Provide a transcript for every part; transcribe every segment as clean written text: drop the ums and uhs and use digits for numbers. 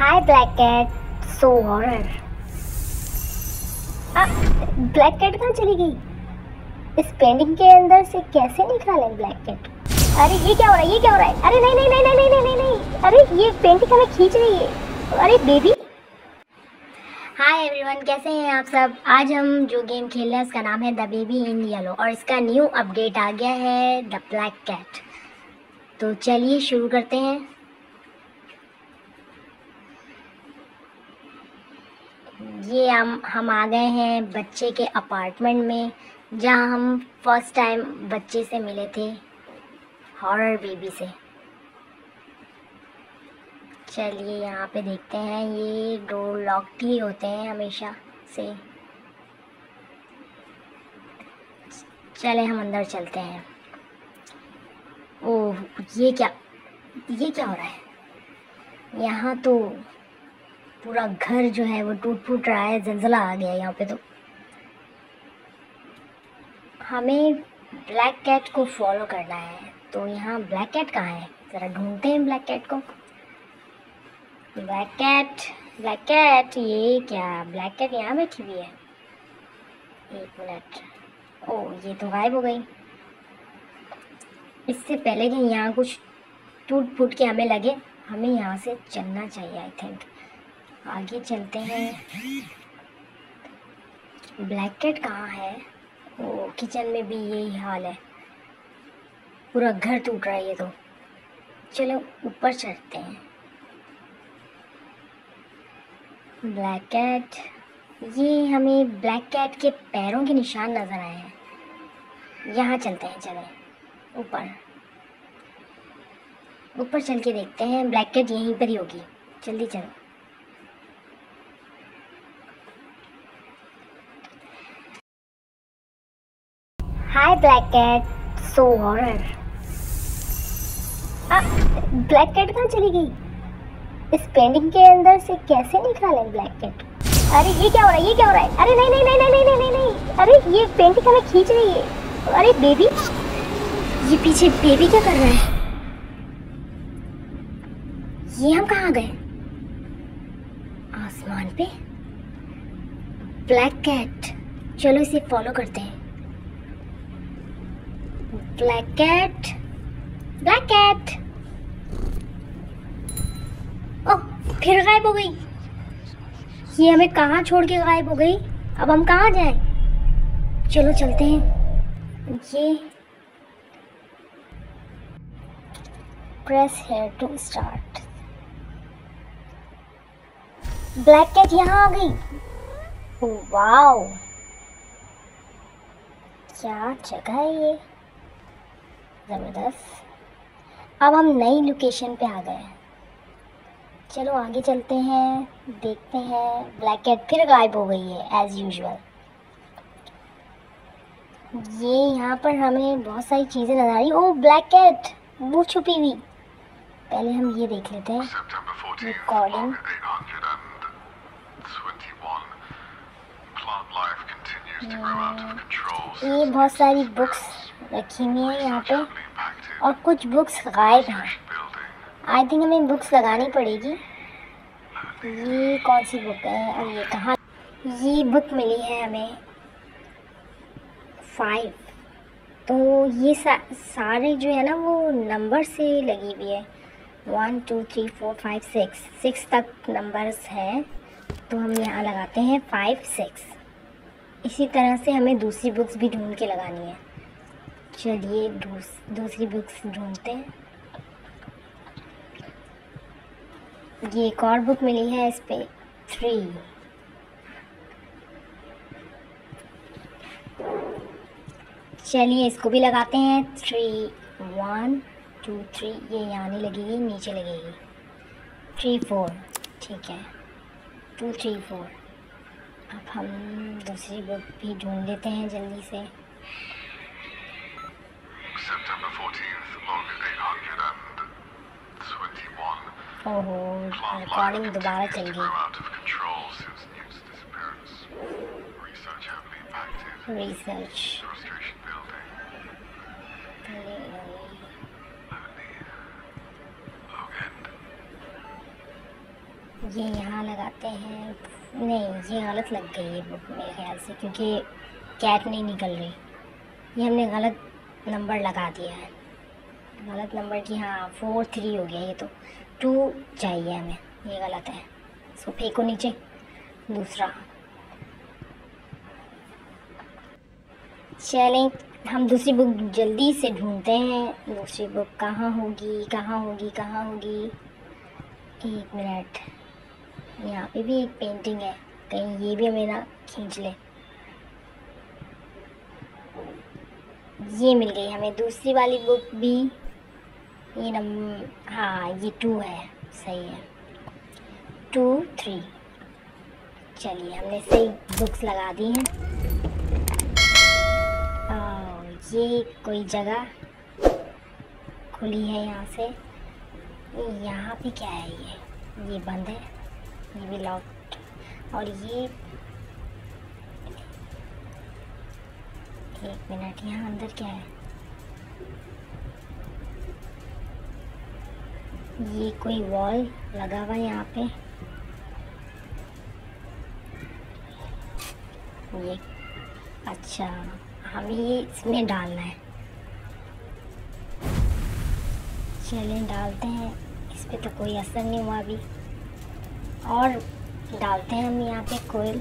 Hi Black Cat, so horror. Black cat कहाँ चली गई? इस पेंटिंग के अंदर से कैसे निकाले ब्लैक कैट? अरे ये क्या हो रहा है? ये क्या हो रहा है? अरे नहीं नहीं नहीं नहीं नहीं नहीं नहीं, अरे ये पेंटिंग हमें खींच रही है। अरे बेबी। हाय एवरीवन, कैसे हैं आप सब? आज हम जो गेम खेल रहे हैं उसका नाम है द बेबी इन येलो और इसका न्यू अपडेट आ गया है द ब्लैक कैट। तो चलिए शुरू करते हैं। ये हम आ गए हैं बच्चे के अपार्टमेंट में, जहाँ हम फर्स्ट टाइम बच्चे से मिले थे, हॉरर बेबी से। चलिए यहाँ पे देखते हैं, ये डोर लॉक्ड ही होते हैं हमेशा से। चले हम अंदर चलते हैं। ओह ये क्या हो रहा है? यहाँ तो पूरा घर जो है वो टूट फूट रहा है, जलजला आ गया यहाँ पे। तो हमें ब्लैक कैट को फॉलो करना है। तो यहाँ ब्लैक कैट कहाँ है? ज़रा ढूंढते हैं ब्लैक कैट को। ब्लैक कैट, ये क्या ब्लैक कैट यहाँ बैठी हुई है? एक मिनट। ओह ये तो गायब हो गई। इससे पहले कि यहाँ कुछ टूट फूट के हमें लगे, हमें यहाँ से चलना चाहिए। आई थिंक आगे चलते हैं। ब्लैक कैट कहाँ है? ओ किचन में भी यही हाल है, पूरा घर टूट रहा है ये तो। चलो ऊपर चढ़ते हैं। ब्लैक कैट, ये हमें ब्लैक कैट के पैरों के निशान नज़र आए हैं। यहाँ चलते हैं, चलें ऊपर चल के देखते हैं। ब्लैक कैट यहीं पर ही होगी, जल्दी चलो। Hi black cat, so horror. Black cat कहाँ चली गई? इस पेंटिंग के अंदर से कैसे निकाले ब्लैक कैट? अरे ये क्या हो रहा है? ये क्या हो रहा है? अरे नहीं नहीं नहीं नहीं नहीं नहीं नहीं, अरे ये पेंटिंग हमें खींच रही है। अरे बेबी, ये पीछे बेबी क्या कर रहा है? ये हम कहाँ गए? आसमान पे ब्लैक कैट। चलो इसे फॉलो करते हैं। Black cat, black cat. Oh फिर गायब हो गई। ये हमें कहाँ छोड़ के गायब हो गई? अब हम कहाँ जाएं? चलो चलते हैं। ये press here to start. Black cat यहाँ आ गई। वाओ क्या जगह है ये, जबरदस्त। अब हम नई लोकेशन पे आ गए हैं। चलो आगे चलते हैं, देखते हैं। ब्लैक कैट फिर गायब हो गई है एज यूजुअल। ये यहाँ पर हमें बहुत सारी चीज़ें नजर आ रही। ओह ब्लैक कैट वो छुपी हुई। पहले हम ये देख लेते हैं। रिकॉर्डिंग, ये बहुत सारी बुक्स रखी हुई हैं यहाँ पे, और कुछ बुक्स गायब हैं। आई थिंक हमें बुक्स लगानी पड़ेगी। ये कौन सी बुक है और ये कहाँ? ये बुक मिली है हमें 5। तो ये सारे जो है ना वो नंबर से लगी हुई है। 1 2 3 4 5 6 तक नंबर्स हैं। तो हम यहाँ लगाते हैं 5 6। इसी तरह से हमें दूसरी बुक्स भी ढूंढ के लगानी है। चलिए दूसरी बुक्स ढूंढते हैं। ये एक और बुक मिली है, इस पे 3। चलिए इसको भी लगाते हैं 3 1 2 3। ये यहाँ नहीं लगेगी, नीचे लगेगी। 3 4 ठीक है। 2 3 4। अब हम दूसरी बुक भी ढूंढ लेते हैं जल्दी से। ओहो रिकॉर्डिंग दोबारा चल गई। रिसर्च ये यहाँ लगाते हैं। नहीं, ये गलत लग गई है बुक मेरे ख्याल से, क्योंकि कैट नहीं निकल रही। ये हमने गलत नंबर लगा दिया है, गलत नंबर की। हाँ 4-3 हो गया, ये तो 2 चाहिए हमें, ये गलत है। इसको फेंको नीचे। दूसरा चलें, हम दूसरी बुक जल्दी से ढूंढते हैं। दूसरी बुक कहाँ होगी, कहाँ होगी, कहाँ होगी। 1 मिनट, यहाँ पे भी एक पेंटिंग है, कहीं ये भी हमें ना खींच ले। ये मिल गई हमें दूसरी वाली बुक भी। ये हाँ ये 2 है, सही है, 2 3। चलिए हमने सही बुक्स लगा दी हैं। ये कोई जगह खुली है यहाँ से। यहाँ पे क्या है, ये बंद है, ये भी लॉक्ड। और ये 1 मिनट, यहाँ अंदर क्या है। ये कोई वॉल लगा हुआ है यहाँ पे। ये अच्छा, हमें ये इसमें डालना है। चलें डालते हैं। इस पे तो कोई असर नहीं हुआ अभी, और डालते हैं हम यहाँ पे कोयल।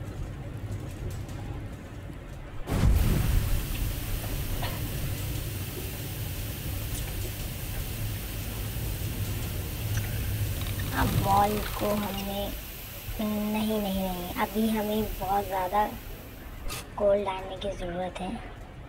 अब बॉल को हमने नहीं, अभी हमें बहुत ज़्यादा कोयल डालने की ज़रूरत है।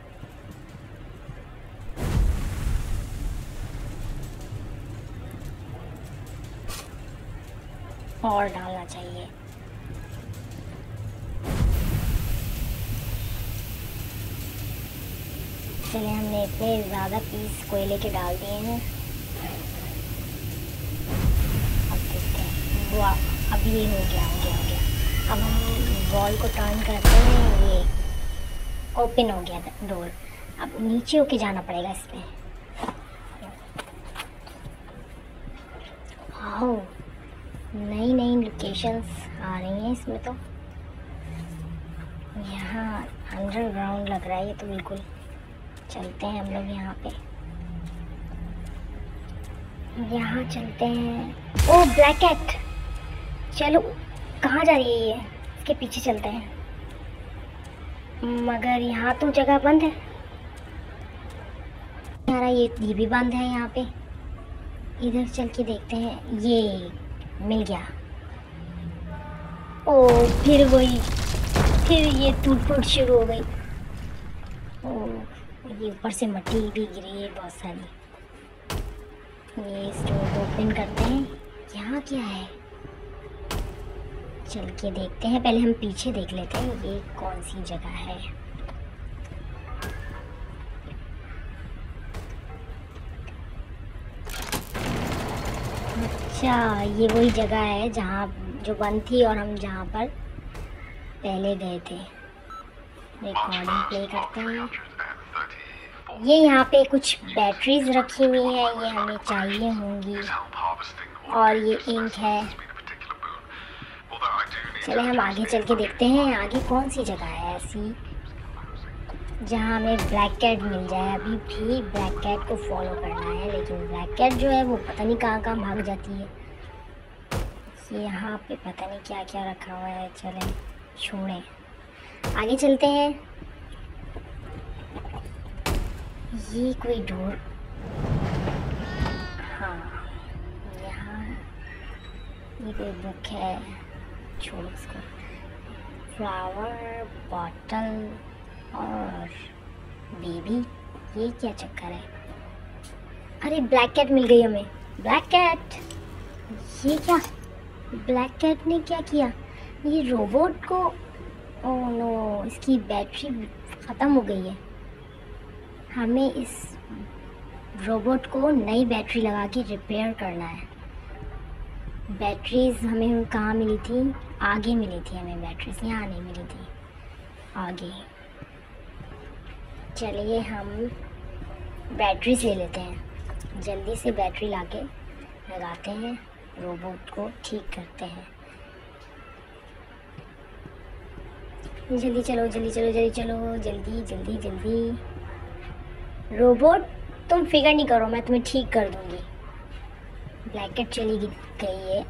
और डालना चाहिए। चलिए हमने इतने ज़्यादा पीस कोयले के डाल दिए हैं। अब देखते हैं, वो अब ये हो गया। अब हम बॉल को टर्न करते हैं, ये ओपन हो गया डोर। अब नीचे होके जाना पड़ेगा इसमें। वाओ, नई लोकेशंस आ रही हैं इसमें तो। यहाँ अंडरग्राउंड लग रहा है ये तो बिल्कुल। चलते हैं हम लोग यहाँ पे, यहाँ चलते हैं। ओह ब्लैक कैट, चलो कहाँ जा रही है ये, इसके पीछे चलते हैं। मगर यहाँ तो जगह बंद है यारा, ये भी बंद है यहाँ पे। इधर चल के देखते हैं। ये मिल गया। ओ फिर वही, फिर ये टूट फूट शुरू हो गई। ओ ये ऊपर से मट्टी भी गिरी है बहुत सारी। ये स्टोर को ओपन करते हैं। यहाँ क्या है, चल के देखते हैं। पहले हम पीछे देख लेते हैं ये कौन सी जगह है। अच्छा, ये वही जगह है जहाँ जो बंद थी और हम जहाँ पर पहले गए थे। रिकॉर्डिंग प्ले करते हैं। ये यहाँ पे कुछ बैटरीज रखी हुई हैं, ये हमें चाहिए होंगी। और ये इंक है। चले हम आगे चल के देखते हैं आगे कौन सी जगह है ऐसी जहाँ हमें ब्लैक कैट मिल जाए। अभी भी ब्लैक कैट को फॉलो करना है, लेकिन ब्लैक कैट जो है वो पता नहीं कहाँ भाग जाती है। ये यहाँ पे पता नहीं क्या क्या रखा हुआ है। चलें छोड़ें, आगे चलते हैं। ये कोई डोर, हाँ यहाँ ये कोई बुक है। छोड़ो इसको। फ्लावर बॉटल और बेबी, ये क्या चक्कर है। अरे ब्लैक कैट मिल गई हमें। ब्लैक कैट, ये क्या, ब्लैक कैट ने क्या किया, ये रोबोट को, ओह नो, इसकी बैटरी ख़त्म हो गई है। हमें इस रोबोट को नई बैटरी लगा के रिपेयर करना है। बैटरीज हमें कहाँ मिली थी, आगे मिली थी हमें बैटरीज, यहाँ नहीं मिली थी, आगे। चलिए हम बैटरीज ले लेते हैं, जल्दी से बैटरी लाके लगाते हैं। रोबोट को ठीक करते हैं। जल्दी चलो जल्दी चलो जल्दी चलो, जल्दी जल्दी जल्दी। रोबोट तुम फिक्र नहीं करो, मैं तुम्हें ठीक कर दूंगी। ब्लैकेट चली गई है।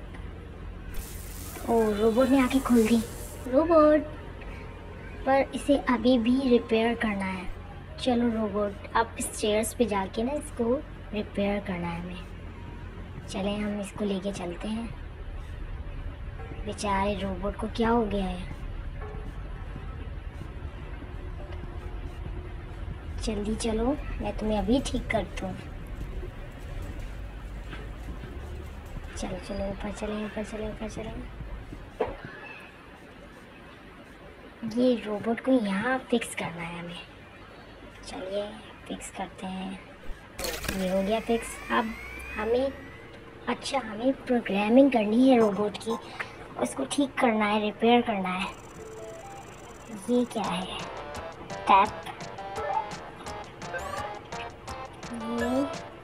ओ रोबोट ने आंखें खोल दी। रोबोट पर इसे अभी भी रिपेयर करना है। चलो रोबोट, आप इस चेयर्स पे जाके ना इसको रिपेयर करना है हमें। चले हम इसको लेके चलते हैं। बेचारे रोबोट को क्या हो गया है। जल्दी चलो, मैं तुम्हें अभी ठीक करता हूँ। चलो चलो ऊपर चले ऊपर चले ऊपर चले। ये रोबोट को यहाँ फिक्स करना है हमें। चलिए फिक्स करते हैं। ये हो गया फिक्स। अब हमें हमें प्रोग्रामिंग करनी है रोबोट की, उसको ठीक करना है, रिपेयर करना है। ये क्या है? टैप। ये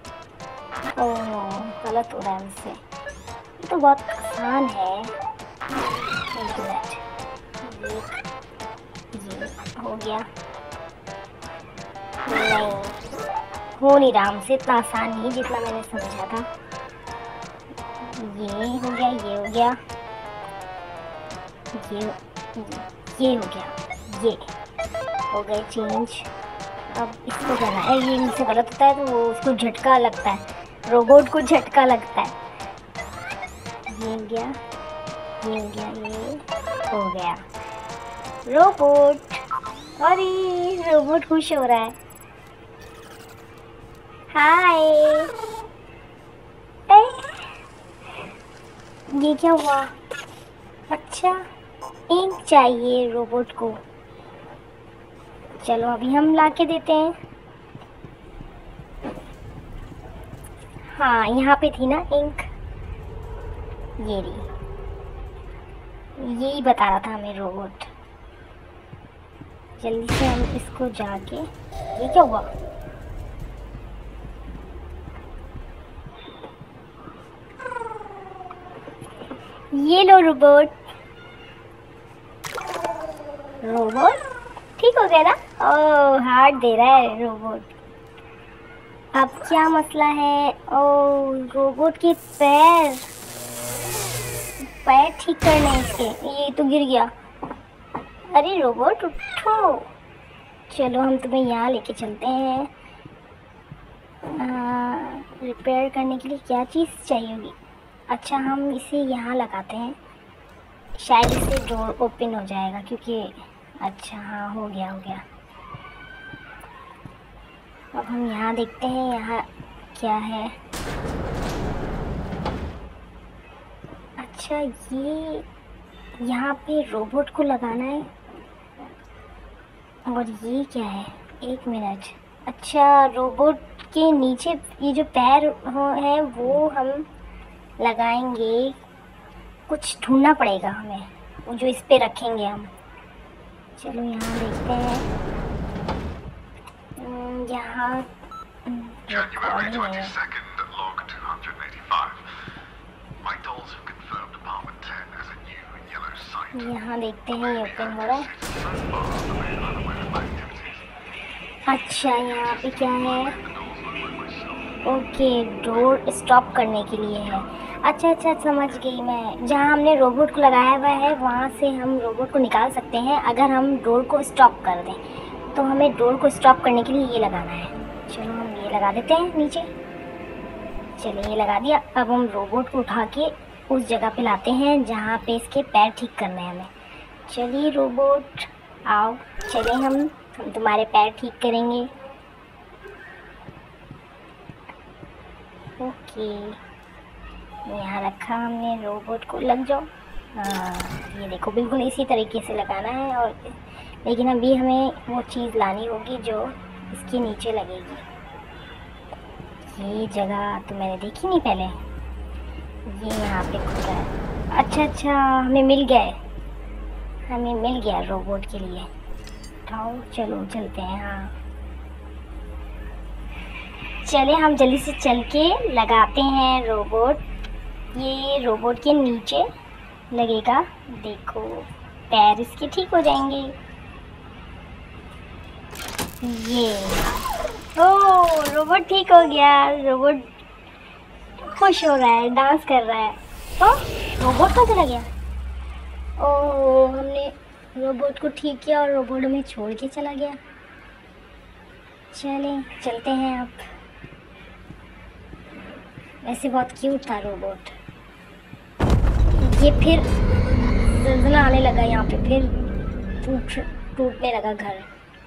ओह गलत हो रहा है मुझसे। ये तो बहुत आसान है। एक मिनट, ये हो गया। नहीं हो नहीं रहा हमसे, इतना आसान नहीं जितना मैंने समझा था। ये हो गया, ये हो गया, ये हो गया, ये हो गए चेंज। अब इसको करना है। ये मुझसे गलत होता है तो उसको झटका लगता है, रोबोट को झटका लगता है। ये हो गया, ये हो गया, ये हो गया। रोबोट, अरे रोबोट खुश हो रहा है। हाय, ये क्या हुआ? अच्छा इंक चाहिए रोबोट को। चलो अभी हम ला के देते हैं। हाँ यहाँ पे थी ना इंक, ये रही। यही बता रहा था हमें रोबोट। जल्दी से हम इसको जाके, ये क्या हुआ? ये लो रोबोट। रोबोट ठीक हो गया ना? ओह हार्ट दे रहा है रोबोट। अब क्या मसला है? ओह रोबोट के पैर ठीक करने हैं इसके। ये तो गिर गया। अरे रोबोट उठो। चलो हम तुम्हें यहाँ लेके चलते हैं। रिपेयर करने के लिए क्या चीज़ चाहिए होगी? अच्छा हम इसे यहाँ लगाते हैं, शायद इससे डोर ओपन हो जाएगा। क्योंकि अच्छा हाँ हो गया हो गया। अब हम यहाँ देखते हैं यहाँ क्या है। अच्छा ये यहाँ पे रोबोट को लगाना है। और ये क्या है? एक मिनट। अच्छा रोबोट के नीचे ये जो पैर है वो हम लगाएंगे। कुछ ढूंढना पड़ेगा हमें, वो जो इस पे रखेंगे हम। चलो यहाँ देखते हैं। यहाँ January 22nd, log 285. Vitals have confirmed apartment 10 as a new yellow site. यहाँ देखते हैं ये ओपन हो रहा है। So far, the main unaware of activities. अच्छा यहाँ पे क्या है? ओके डोर स्टॉप करने के लिए है। अच्छा समझ गई मैं। जहाँ हमने रोबोट को लगाया हुआ है वहाँ से हम रोबोट को निकाल सकते हैं अगर हम डोर को स्टॉप कर दें। तो हमें डोर को स्टॉप करने के लिए ये लगाना है। चलो हम ये लगा देते हैं नीचे। चलिए ये लगा दिया। अब हम रोबोट को उठा के उस जगह पे लाते हैं जहाँ पे इसके पैर ठीक करने हैं हमें। चलिए रोबोट आओ, चलिए हम तुम्हारे पैर ठीक करेंगे। ओके यहाँ रखा हमने रोबोट को। लग जाओ। ये देखो बिल्कुल इसी तरीके से लगाना है। और लेकिन अभी हमें वो चीज़ लानी होगी जो इसके नीचे लगेगी। ये जगह तो मैंने देखी नहीं पहले। ये यहाँ पे खुल रहा है। अच्छा हमें मिल गया रोबोट के लिए। उठाओ चलो चलते हैं। हाँ चले हम जल्दी से चल के लगाते हैं रोबोट। ये रोबोट के नीचे लगेगा, देखो पैर इसके ठीक हो जाएंगे। ये ओ रोबोट ठीक हो गया, रोबोट खुश हो रहा है, डांस कर रहा है। तो रोबोट कहाँ चला गया? ओ हमने रोबोट को ठीक किया और रोबोट हमें छोड़ के चला गया। चलते हैं अब। वैसे बहुत क्यूट था रोबोट। ये फिर ज़लज़ला आने लगा यहाँ पे, फिर टूटने लगा घर।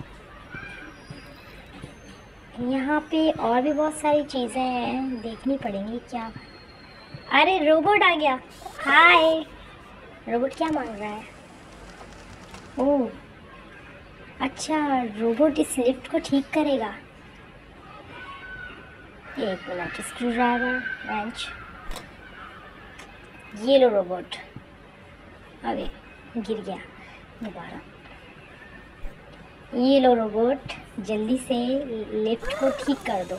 यहाँ पे और भी बहुत सारी चीज़ें हैं, देखनी पड़ेंगी क्या। अरे रोबोट आ गया। हाय, रोबोट क्या मांग रहा है? ओह अच्छा, रोबोट इस लिफ्ट को ठीक करेगा। एक मिनट, स्क्रू ड्राइवर, रेंच। ये लो रोबोट। अरे गिर गया दोबारा। ये लो रोबोट, जल्दी से लिफ्ट को ठीक कर दो।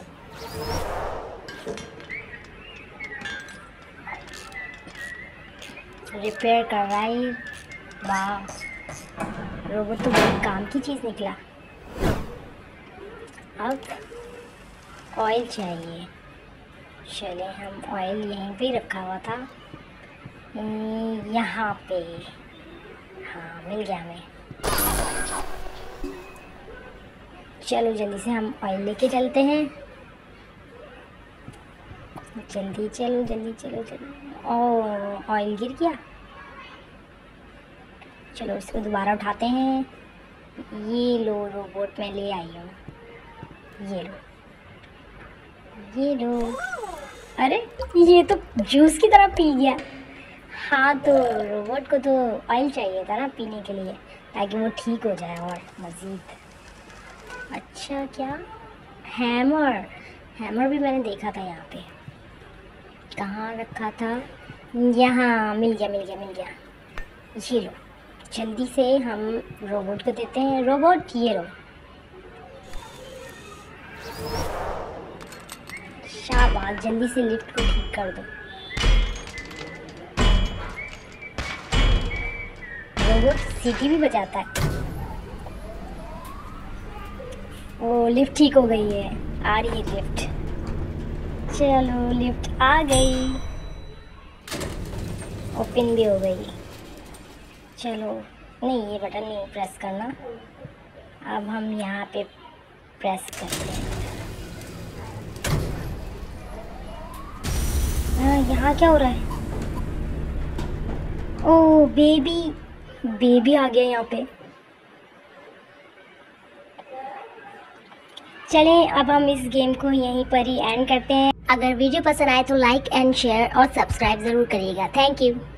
रिपेयर कर रहा है। वाह, रोबोट तो बहुत काम की चीज़ निकला। अब ऑयल चाहिए। चले, हम ऑयल यहीं पे रखा हुआ था, यहाँ पे। हाँ, मिल गया हमें। चलो जल्दी से हम ऑयल लेके चलते हैं। जल्दी चलो, जल्दी चलो, चलो। ओह, ऑयल गिर गया। चलो इसको दोबारा उठाते हैं। ये लो रोबोट, मैं ले आई हूँ। ये लो, ये लो। अरे ये तो जूस की तरह पी गया। हाँ, तो रोबोट को तो ऑयल चाहिए था ना पीने के लिए, ताकि वो ठीक हो जाए और मज़ीद। अच्छा, क्या हैमर भी मैंने देखा था यहाँ पे। कहाँ रखा था? यहाँ, मिल गया। ये लो, जल्दी से हम रोबोट को देते हैं। रोबोट, ये लो। शाबाश, जल्दी से लिफ्ट को ठीक कर दो। रोबोट सीटी भी बजाता है। ओ, लिफ्ट ठीक हो गई है, आ रही है लिफ्ट। चलो, लिफ्ट आ गई, ओपन भी हो गई। चलो, नहीं ये बटन नहीं प्रेस करना। अब हम यहाँ पे प्रेस करते हैं। यहाँ क्या हो रहा है? ओह, बेबी आ गया यहाँ पे। चलें, अब हम इस गेम को यहीं पर ही एंड करते हैं। अगर वीडियो पसंद आए तो लाइक एंड शेयर और सब्सक्राइब ज़रूर करिएगा। Thank you.